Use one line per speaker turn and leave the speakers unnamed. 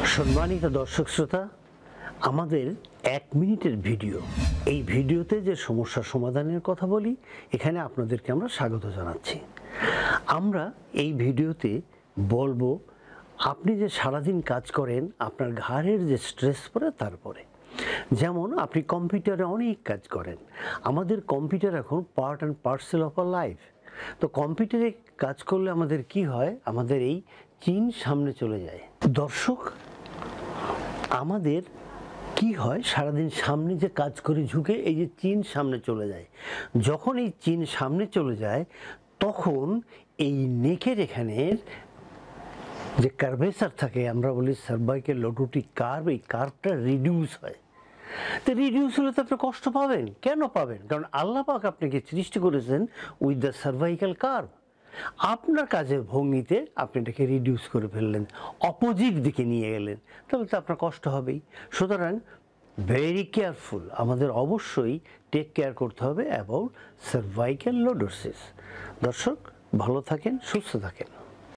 সম্মানিত দর্শক শ্রোতা, আমাদের 1 মিনিটের ভিডিও, এই ভিডিওতে যে সমস্যা সমাধানের কথা বলি, এখানে আপনাদেরকে আমরা স্বাগত জানাচ্ছি। আমরা এই ভিডিওতে বলবো আপনি যে সারাদিন কাজ করেন, আপনার ঘাড়ের যে স্ট্রেস পড়ে তারপরে। যেমন আপনি কম্পিউটারে অনেক কাজ করেন, আমাদের কম্পিউটার এখন part and parcel of our life. তো কম্পিউটারে কাজ করলে আমাদের কি হয়, আমাদের এই চিন সামনে চলে যায়। দর্শক, আমাদের কি হয়, সারাদিন সামনে যে কাজ করে ঝুঁকে এই যে চিন সামনে চলে যায়। যখন এই চিন সামনে চলে যায় তখন এই নেকের এখানের যে কার্ভেচার থাকে, আমরা বলি সার্ভাইকেল লোটোটিক কার্ভ, এই কার্ভটা রিডিউস হয়। তো রিডিউস হলে তো আপনি কষ্ট পাবেন। কেন পাবেন? কারণ আল্লাহ পাক আপনাকে সৃষ্টি করেছেন উইথ দ্য সার্ভাইকাল কার্ভ। আপনার কাজের ভঙ্গিতে আপনি এটাকে রিডিউস করে ফেললেন, অপোজিট দিকে নিয়ে গেলেন, তাহলে তো আপনার কষ্ট হবেই। সুতরাং ভেরি কেয়ারফুল, আমাদের অবশ্যই টেক কেয়ার করতে হবে অ্যাবাউট সার্ভাইকাল লর্ডোসিস। দর্শক, ভালো থাকেন, সুস্থ থাকেন।